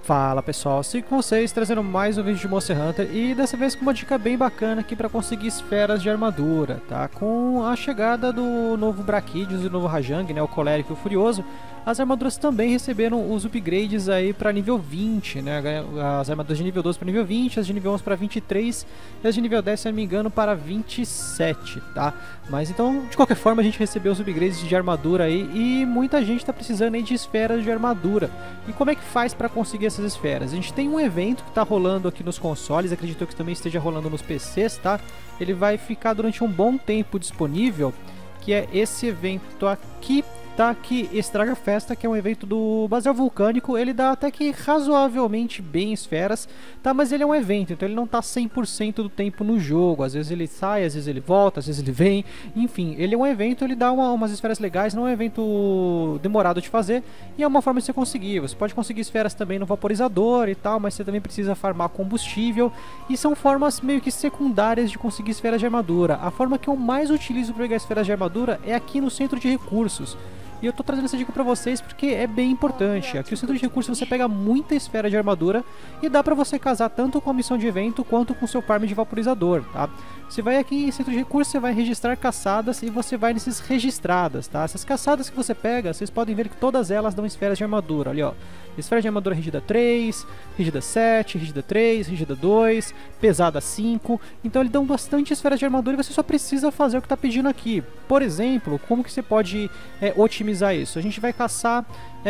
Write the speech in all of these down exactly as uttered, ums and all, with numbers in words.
Fala pessoal, sigo com vocês trazendo mais um vídeo de Monster Hunter e dessa vez com uma dica bem bacana aqui para conseguir esferas de armadura, tá? Com a chegada do novo Brachydios e do novo Rajang, né, o Colérico e o Furioso, as armaduras também receberam os upgrades aí para nível vinte, né? As armaduras de nível doze para nível vinte, as de nível onze para vinte e três e as de nível dez, se não me engano, para vinte e sete, tá? Mas então, de qualquer forma, a gente recebeu os upgrades de armadura aí e muita gente está precisando aí de esferas de armadura. E como é que faz para conseguir essas esferas? A gente tem um evento que está rolando aqui nos consoles, acredito que também esteja rolando nos P Cs, tá? Ele vai ficar durante um bom tempo disponível, que é esse evento aqui, tá? Que Estraga Festa, que é um evento do Basel Vulcânico. Ele dá até que razoavelmente bem esferas, tá? Mas ele é um evento, então ele não tá cem por cento do tempo no jogo. Às vezes ele sai, às vezes ele volta, às vezes ele vem. Enfim, ele é um evento, ele dá uma, umas esferas legais, não é um evento demorado de fazer. E é uma forma de você conseguir. Você pode conseguir esferas também no vaporizador e tal, mas você também precisa farmar combustível. E são formas meio que secundárias de conseguir esferas de armadura. A forma que eu mais utilizo para pegar esferas de armadura é aqui no centro de recursos. E eu tô trazendo essa dica pra vocês porque é bem importante. Aqui no centro de recursos você pega muita esfera de armadura e dá pra você casar tanto com a missão de evento quanto com o seu farm de vaporizador, tá? Você vai aqui em centro de recursos, você vai registrar caçadas e você vai nesses registradas, tá? Essas caçadas que você pega, vocês podem ver que todas elas dão esferas de armadura, ali ó. Esfera de armadura rígida três, rígida sete, rígida três, rígida dois, pesada cinco. Então eles dão bastante esferas de armadura e você só precisa fazer o que está pedindo aqui. Por exemplo, como que você pode é, otimizar isso? A gente vai caçar,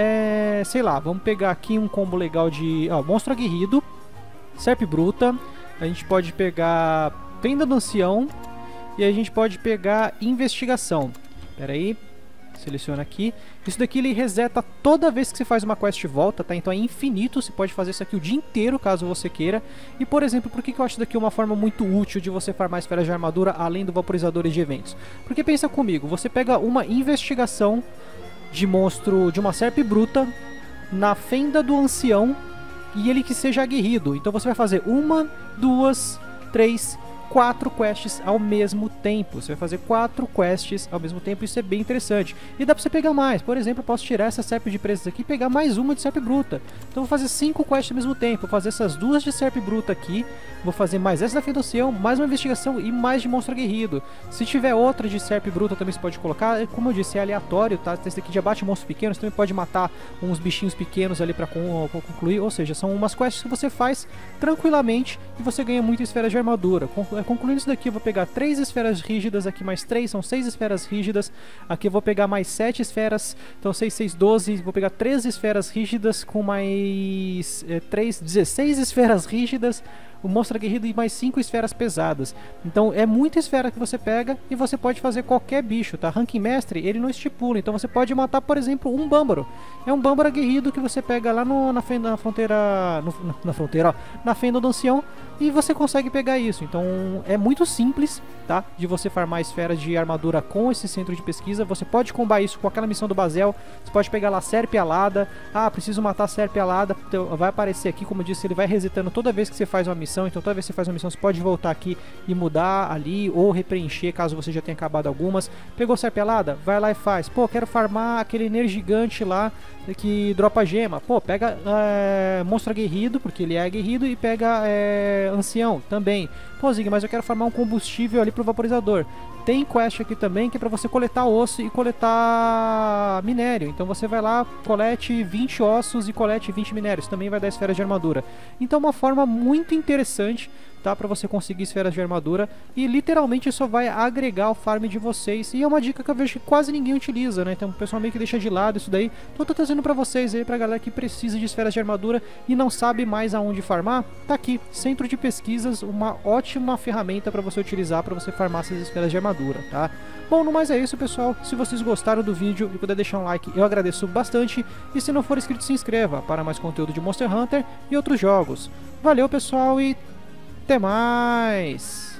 é, sei lá, vamos pegar aqui um combo legal de ó, Monstro Aguerrido, Serp Bruta, a gente pode pegar Fenda do Ancião e a gente pode pegar Investigação. Pera aí. Seleciona aqui. Isso daqui ele reseta toda vez que você faz uma quest de volta, tá? Então é infinito, você pode fazer isso aqui o dia inteiro, caso você queira. E, por exemplo, por que que eu acho isso daqui uma forma muito útil de você farmar esferas de armadura, além do vaporizador de eventos? Porque pensa comigo, você pega uma investigação de monstro, de uma Serp Bruta, na Fenda do Ancião, e ele que seja aguerrido. Então você vai fazer uma, duas, três, quatro quests ao mesmo tempo. Você vai fazer quatro quests ao mesmo tempo, isso é bem interessante. E dá pra você pegar mais. Por exemplo, eu posso tirar essa Serp de presas aqui e pegar mais uma de Serp Bruta. Então eu vou fazer cinco quests ao mesmo tempo. Vou fazer essas duas de Serp Bruta aqui. Vou fazer mais essa da Fenda do Ancião, mais uma investigação e mais de monstro aguerrido. Se tiver outra de Serp Bruta também você pode colocar. Como eu disse, é aleatório, tá? Esse aqui já bate monstros pequenos, também pode matar uns bichinhos pequenos ali pra concluir. Ou seja, são umas quests que você faz tranquilamente e você ganha muita esfera de armadura. Concluindo isso daqui, eu vou pegar três esferas rígidas, aqui mais três, são seis esferas rígidas. Aqui eu vou pegar mais sete esferas, então seis, seis, doze. Vou pegar três esferas rígidas com mais é, três, dezesseis esferas rígidas. O monstro aguerrido e mais cinco esferas pesadas. Então é muita esfera que você pega e você pode fazer qualquer bicho, tá? Ranking mestre, ele não estipula, então você pode matar, por exemplo, um bâmbaro. É um bâmbaro aguerrido que você pega lá no, na, na fronteira, no, na, na fronteira, ó, na Fenda do Ancião, e você consegue pegar isso. Então é muito simples, tá? De você farmar esferas de armadura com esse centro de pesquisa. Você pode combar isso com aquela missão do Basel. Você pode pegar lá Serp Alada. Ah, preciso matar Serp Alada. Então, vai aparecer aqui, como eu disse, ele vai resetando toda vez que você faz uma missão. Então toda vez que você faz uma missão você pode voltar aqui e mudar ali ou repreencher caso você já tenha acabado algumas. Pegou Serp Alada? Vai lá e faz. Pô, quero farmar aquele Energigante lá que dropa gema. Pô, pega é, Monstro Aguerrido, porque ele é aguerrido, e pega é, Ancião também. Pô, Zig, mas eu quero farmar um combustível ali pro vaporizador. Tem quest aqui também que é pra você coletar osso e coletar minério. Então você vai lá, colete vinte ossos e colete vinte minérios. Também vai dar esferas de armadura. Então é uma forma muito interessante, tá, pra você conseguir esferas de armadura. E literalmente isso vai agregar o farm de vocês. E é uma dica que eu vejo que quase ninguém utiliza, né? Então o pessoal meio que deixa de lado isso daí. Então eu tô trazendo pra vocês aí, pra galera que precisa de esferas de armadura e não sabe mais aonde farmar. Tá aqui, Centro de Pesquisas, uma ótima ferramenta pra você utilizar pra você farmar essas esferas de armadura. Tá? Bom, no mais é isso, pessoal. Se vocês gostaram do vídeo e puder deixar um like, eu agradeço bastante. E se não for inscrito, se inscreva para mais conteúdo de Monster Hunter e outros jogos. Valeu, pessoal, e até mais!